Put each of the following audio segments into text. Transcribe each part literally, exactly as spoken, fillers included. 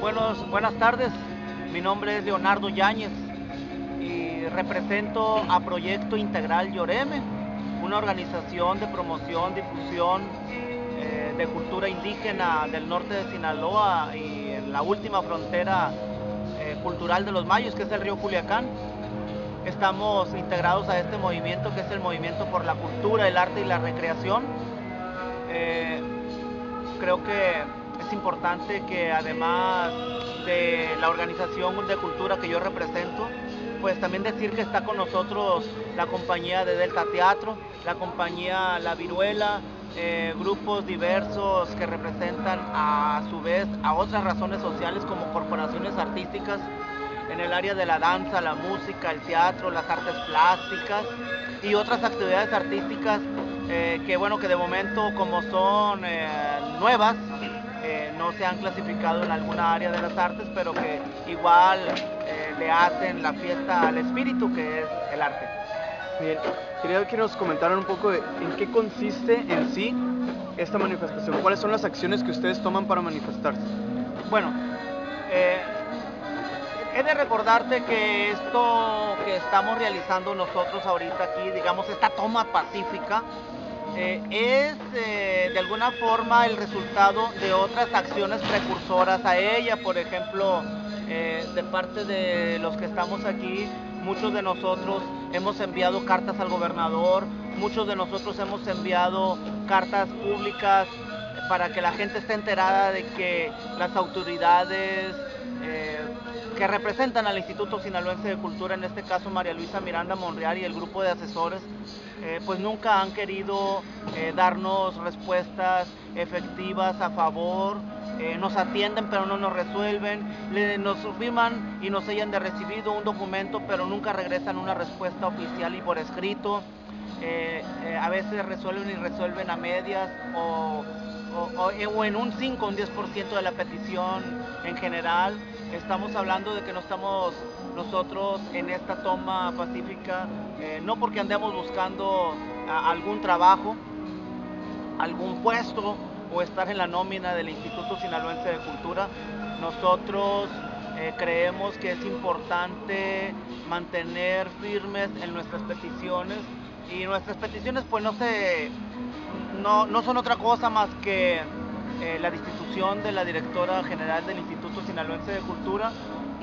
buenos, buenas tardes. Mi nombre es Leonardo Yáñez y represento a Proyecto Integral Lloreme, una organización de promoción, difusión eh, de cultura indígena del norte de Sinaloa y en la última frontera eh, cultural de los mayos, que es el río Culiacán. Estamos integrados a este movimiento, que es el movimiento por la cultura, el arte y la recreación. Eh, creo que es importante que además de la organización de cultura que yo represento, pues también decir que está con nosotros la compañía de Delta Teatro, la compañía La Viruela, eh, grupos diversos que representan a su vez a otras razones sociales como corporaciones artísticas en el área de la danza, la música, el teatro, las artes plásticas y otras actividades artísticas eh, que bueno, que de momento como son eh, nuevas, eh, no se han clasificado en alguna área de las artes, pero que igual eh, le hacen la fiesta al espíritu, que es el arte. Bien, quería que nos comentaran un poco de en qué consiste en sí esta manifestación. ¿Cuáles son las acciones que ustedes toman para manifestarse? Bueno, eh, he de recordarte que esto que estamos realizando nosotros ahorita aquí, digamos, esta toma pacífica, eh, es eh, de alguna forma el resultado de otras acciones precursoras a ella. Por ejemplo, eh, de parte de los que estamos aquí, muchos de nosotros hemos enviado cartas al gobernador, muchos de nosotros hemos enviado cartas públicas para que la gente esté enterada de que las autoridades eh, que representan al Instituto Sinaloense de Cultura, en este caso María Luisa Miranda Monreal y el grupo de asesores, eh, pues nunca han querido eh, darnos respuestas efectivas a favor. Eh, nos atienden pero no nos resuelven, le, nos firman y nos sellan de recibido un documento pero nunca regresan una respuesta oficial y por escrito. Eh, eh, a veces resuelven y resuelven a medias o, o, o, o en un cinco o un diez por ciento de la petición en general. Estamos hablando de que no estamos nosotros en esta toma pacífica, eh, no porque andemos buscando a, algún trabajo, algún puesto o estar en la nómina del Instituto Sinaloense de Cultura. Nosotros eh, creemos que es importante mantener firmes en nuestras peticiones y nuestras peticiones pues no se no, no son otra cosa más que eh, la destitución de la directora general del Instituto Sinaloense de Cultura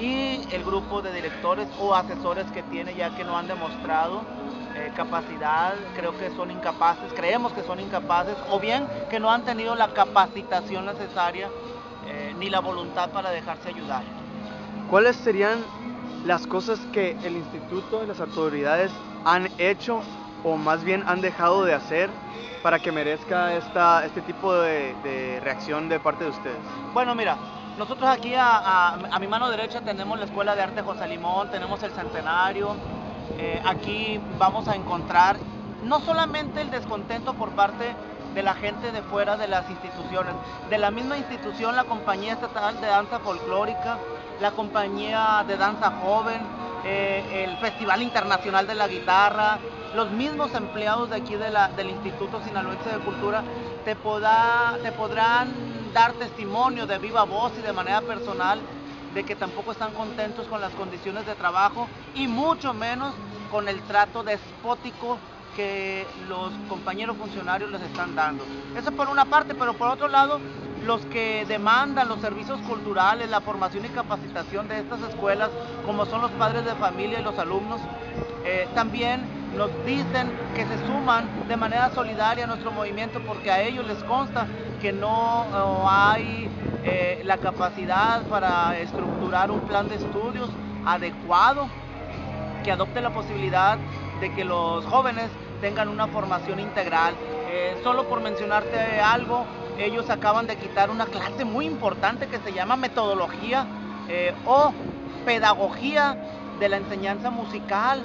y el grupo de directores o asesores que tiene, ya que no han demostrado eh, capacidad, creo que son incapaces, creemos que son incapaces, o bien que no han tenido la capacitación necesaria eh, ni la voluntad para dejarse ayudar. ¿Cuáles serían las cosas que el instituto y las autoridades han hecho o más bien han dejado de hacer para que merezca esta, este tipo de, de reacción de parte de ustedes? Bueno, mira, nosotros aquí a, a, a mi mano derecha tenemos la Escuela de Arte José Limón, tenemos el Centenario. Eh, aquí vamos a encontrar no solamente el descontento por parte de la gente de fuera de las instituciones, de la misma institución, la Compañía Estatal de Danza Folclórica, la Compañía de Danza Joven, eh, el Festival Internacional de la Guitarra, los mismos empleados de aquí de la, del Instituto Sinaloense de Cultura te, poda, te podrán dar testimonio de viva voz y de manera personal de que tampoco están contentos con las condiciones de trabajo y mucho menos con el trato despótico que los compañeros funcionarios les están dando. Eso por una parte, pero por otro lado, los que demandan los servicios culturales, la formación y capacitación de estas escuelas, como son los padres de familia y los alumnos, eh, también nos dicen que se suman de manera solidaria a nuestro movimiento porque a ellos les consta que no, no hay eh, la capacidad para estructurar un plan de estudios adecuado que adopte la posibilidad de que los jóvenes tengan una formación integral. Eh, solo por mencionarte algo, ellos acaban de quitar una clase muy importante que se llama metodología eh, o pedagogía de la enseñanza musical.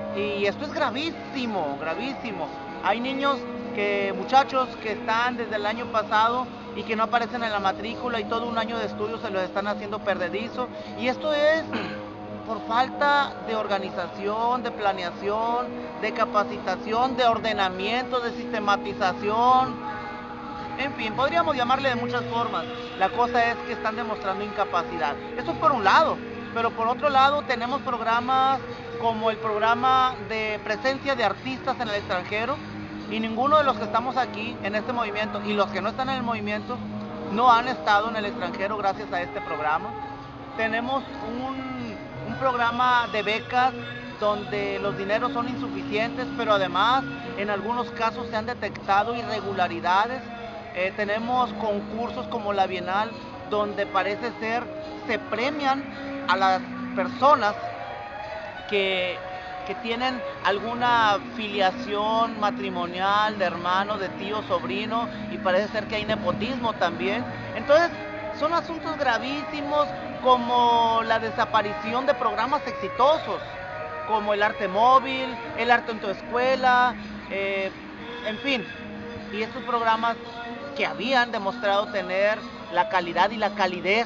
Y esto es gravísimo, gravísimo. Hay niños, que muchachos que están desde el año pasado y que no aparecen en la matrícula y todo un año de estudio se los están haciendo perdedizo. Y esto es por falta de organización, de planeación, de capacitación, de ordenamiento, de sistematización. En fin, podríamos llamarle de muchas formas. La cosa es que están demostrando incapacidad. Eso por un lado, pero por otro lado tenemos programas como el programa de presencia de artistas en el extranjero, y ninguno de los que estamos aquí en este movimiento y los que no están en el movimiento no han estado en el extranjero gracias a este programa. Tenemos un, un programa de becas donde los dineros son insuficientes, pero además en algunos casos se han detectado irregularidades. Eh, tenemos concursos como la Bienal, donde parece ser se premian a las personas que, que tienen alguna filiación matrimonial, de hermano, de tío, sobrino, y parece ser que hay nepotismo también. Entonces, son asuntos gravísimos como la desaparición de programas exitosos, como el arte móvil, el arte en tu escuela, eh, en fin, y estos programas que habían demostrado tener la calidad y la calidez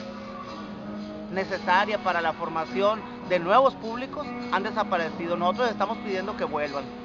necesaria para la formación de nuevos públicos han desaparecido. Nosotros estamos pidiendo que vuelvan.